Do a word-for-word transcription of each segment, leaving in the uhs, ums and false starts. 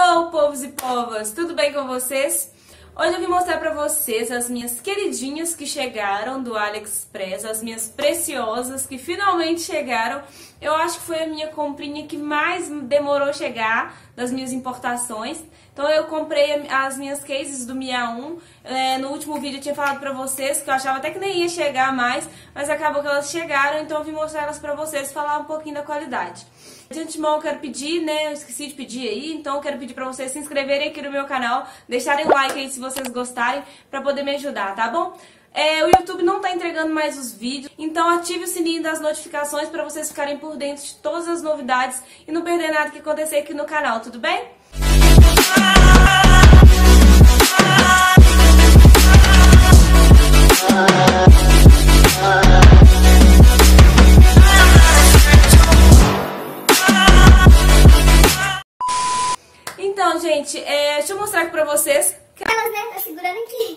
Hello, povos e povas! Tudo bem com vocês? Hoje eu vim mostrar pra vocês as minhas queridinhas que chegaram do AliExpress, as minhas preciosas que finalmente chegaram. Eu acho que foi a minha comprinha que mais demorou a chegar das minhas importações. Então eu comprei as minhas cases do Mia um. É, no último vídeo eu tinha falado pra vocês que eu achava até que nem ia chegar mais, mas acabou que elas chegaram, então eu vim mostrar elas pra vocês e falar um pouquinho da qualidade. De antemão eu quero pedir, né, eu esqueci de pedir aí, então eu quero pedir pra vocês se inscreverem aqui no meu canal, deixarem o like aí se vocês gostarem, pra poder me ajudar, tá bom? É, o YouTube não tá entregando mais os vídeos, então ative o sininho das notificações pra vocês ficarem por dentro de todas as novidades e não perder nada que acontecer aqui no canal, tudo bem? Então, gente, é, deixa eu mostrar aqui pra vocês. Elas, né? Tá segurando aqui.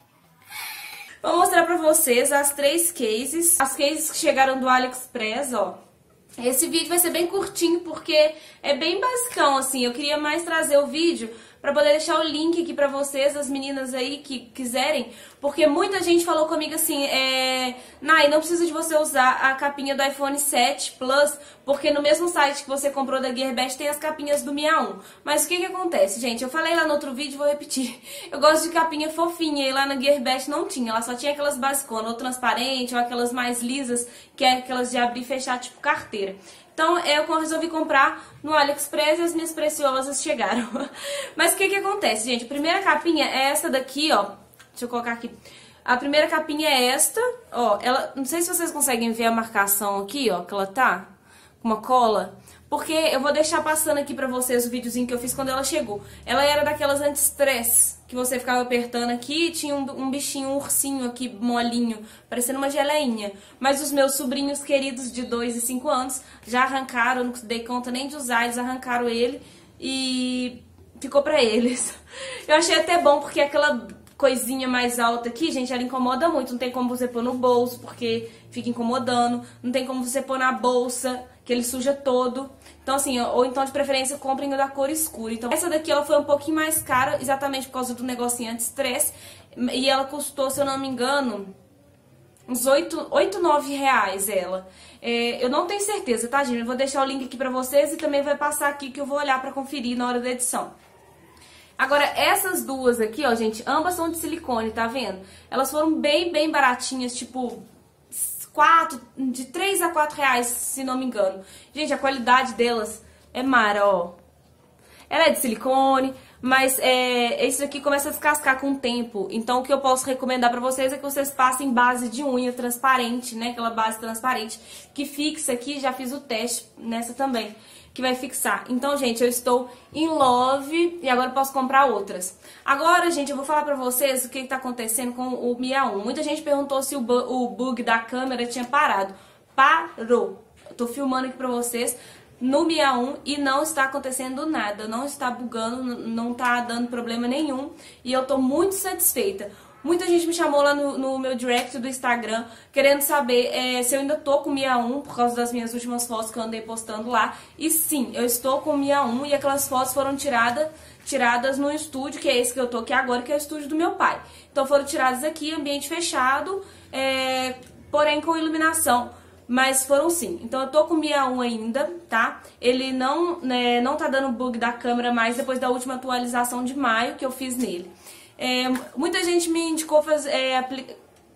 Vou mostrar pra vocês as três cases. As cases que chegaram do AliExpress, ó. Esse vídeo vai ser bem curtinho porque é bem basicão, assim. Eu queria mais trazer o vídeo pra poder deixar o link aqui pra vocês, as meninas aí que quiserem. Porque muita gente falou comigo assim, é... Nai, não precisa de você usar a capinha do iPhone sete Plus, porque no mesmo site que você comprou da Gearbest tem as capinhas do Mia um. Mas o que que acontece, gente? Eu falei lá no outro vídeo, vou repetir. Eu gosto de capinha fofinha e lá na Gearbest não tinha. Ela só tinha aquelas basiconas, ou transparente, ou aquelas mais lisas, que é aquelas de abrir e fechar, tipo carteira. Então eu resolvi comprar no AliExpress e as minhas preciosas chegaram. Mas o que que acontece, gente? A primeira capinha é essa daqui, ó. Deixa eu colocar aqui. A primeira capinha é esta, ó. Ela, não sei se vocês conseguem ver a marcação aqui, ó, que ela tá com uma cola. Porque eu vou deixar passando aqui pra vocês o videozinho que eu fiz quando ela chegou. Ela era daquelas anti-stress, que você ficava apertando aqui e tinha um, um bichinho, um ursinho aqui, molinho, parecendo uma geleinha. Mas os meus sobrinhos queridos de dois e cinco anos já arrancaram, não dei conta nem de usar, eles arrancaram ele e ficou pra eles. Eu achei até bom, porque aquela coisinha mais alta aqui, gente, ela incomoda muito. Não tem como você pôr no bolso, porque fica incomodando. Não tem como você pôr na bolsa, que ele suja todo. Então, assim, ou então, de preferência, comprem da cor escura. Então, essa daqui, ela foi um pouquinho mais cara, exatamente por causa do negocinho anti-stress. E ela custou, se eu não me engano, uns oito, nove reais, ela. É, eu não tenho certeza, tá, gente? Eu vou deixar o link aqui pra vocês e também vai passar aqui que eu vou olhar pra conferir na hora da edição. Agora, essas duas aqui, ó, gente, ambas são de silicone, tá vendo? Elas foram bem, bem baratinhas, tipo... Quatro, de três a quatro reais, se não me engano. Gente, a qualidade delas é mara, ó. Ela é de silicone, mas é, esse aqui começa a descascar com o tempo. Então, o que eu posso recomendar pra vocês é que vocês passem base de unha transparente, né? Aquela base transparente que fixa aqui. Já fiz o teste nessa também, que vai fixar. Então, gente, eu estou in love e agora eu posso comprar outras. Agora, gente, eu vou falar pra vocês o que tá acontecendo com o Mia um. Muita gente perguntou se o, bu o bug da câmera tinha parado. Parou. Eu tô filmando aqui pra vocês no Mia um e não está acontecendo nada. Não está bugando, não tá dando problema nenhum. E eu tô muito satisfeita. Muita gente me chamou lá no, no meu direct do Instagram, querendo saber é, se eu ainda tô com o Mia um, por causa das minhas últimas fotos que eu andei postando lá. E sim, eu estou com o Mia um e aquelas fotos foram tiradas, tiradas no estúdio, que é esse que eu tô aqui agora, que é o estúdio do meu pai. Então foram tiradas aqui, ambiente fechado, é, porém com iluminação. Mas foram sim. Então eu tô com o Mia um ainda, tá? Ele não, né, não tá dando bug da câmera mais depois da última atualização de maio que eu fiz nele. É, muita gente me indicou fazer, é, aplica...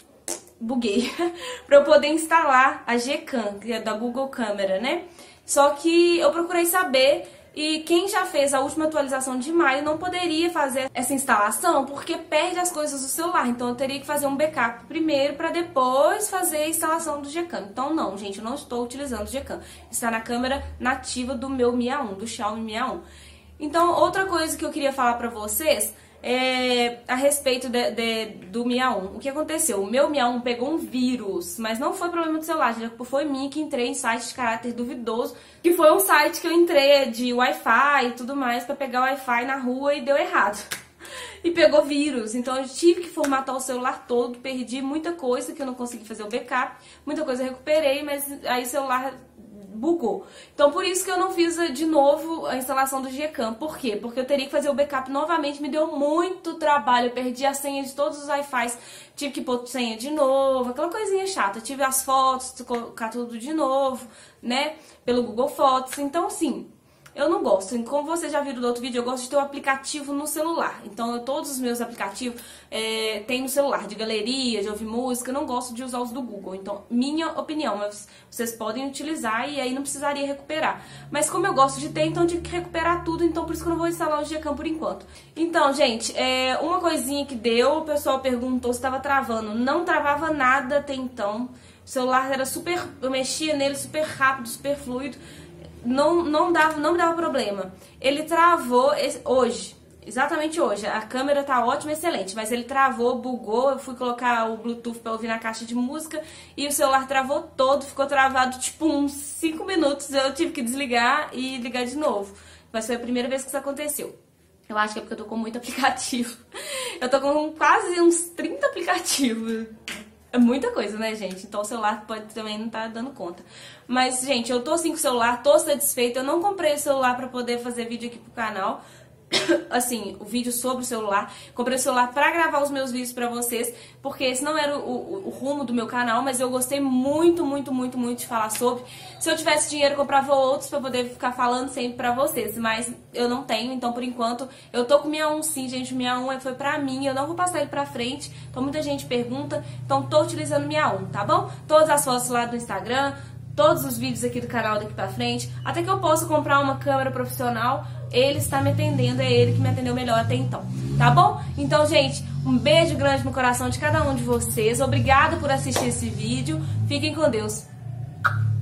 buguei, pra eu poder instalar a Gcam, que é da Google Câmera, né? Só que eu procurei saber e quem já fez a última atualização de maio não poderia fazer essa instalação porque perde as coisas do celular. Então eu teria que fazer um backup primeiro pra depois fazer a instalação do Gcam. Então não, gente, eu não estou utilizando o Gcam. Está na câmera nativa do meu Mia um, do Xiaomi Mia um. Então outra coisa que eu queria falar pra vocês... É, a respeito de, de, do Mia um. O que aconteceu? O meu Mia um pegou um vírus, mas não foi problema do celular, já foi mim que entrei em site de caráter duvidoso, que foi um site que eu entrei de Wi-Fi e tudo mais pra pegar o Wi-Fi na rua e deu errado. E pegou vírus, então eu tive que formatar o celular todo, perdi muita coisa que eu não consegui fazer o backup, muita coisa eu recuperei, mas aí o celular bugou. Então por isso que eu não fiz de novo a instalação do Gcam. Por quê? Porque eu teria que fazer o backup novamente, me deu muito trabalho, eu perdi a senha de todos os Wi-Fi, tive que pôr senha de novo, aquela coisinha chata. Eu tive as fotos, colocar tudo de novo, né, pelo Google Fotos. Então sim, eu não gosto. Como vocês já viram do outro vídeo, eu gosto de ter o aplicativo no celular. Então, eu, todos os meus aplicativos é, tem no celular, de galeria, de ouvir música. Eu não gosto de usar os do Google. Então, minha opinião, mas vocês podem utilizar e aí não precisaria recuperar. Mas como eu gosto de ter, então eu tive que recuperar tudo. Então, por isso que eu não vou instalar o Gcam por enquanto. Então, gente, é, uma coisinha que deu, o pessoal perguntou se estava travando. Não travava nada até então. O celular era super... Eu mexia nele super rápido, super fluido. Não, não, dava, não me dava problema. Ele travou esse, hoje, exatamente hoje. A câmera tá ótima, excelente, mas ele travou, bugou. Eu fui colocar o Bluetooth pra ouvir na caixa de música e o celular travou todo, ficou travado tipo uns cinco minutos. Eu tive que desligar e ligar de novo. Mas foi a primeira vez que isso aconteceu. Eu acho que é porque eu tô com muito aplicativo. Eu tô com quase uns trinta aplicativos. É muita coisa, né, gente? Então o celular pode também não tá dando conta. Mas, gente, eu tô assim com o celular, tô satisfeita. Eu não comprei o celular pra poder fazer vídeo aqui pro canal. Assim, o vídeo sobre o celular. Comprei o celular pra gravar os meus vídeos pra vocês, porque esse não era o, o, o rumo do meu canal, mas eu gostei muito, muito, muito, muito de falar sobre. Se eu tivesse dinheiro, eu comprava outros pra poder ficar falando sempre pra vocês, mas eu não tenho, então por enquanto eu tô com o Mi A um sim, gente. O Mi A um foi pra mim, eu não vou passar ele pra frente, então muita gente pergunta, então tô utilizando o Mi A um, tá bom? Todas as fotos lá do Instagram, todos os vídeos aqui do canal daqui pra frente, até que eu possa comprar uma câmera profissional. Ele está me atendendo, é ele que me atendeu melhor até então, tá bom? Então, gente, um beijo grande no coração de cada um de vocês. Obrigada por assistir esse vídeo. Fiquem com Deus.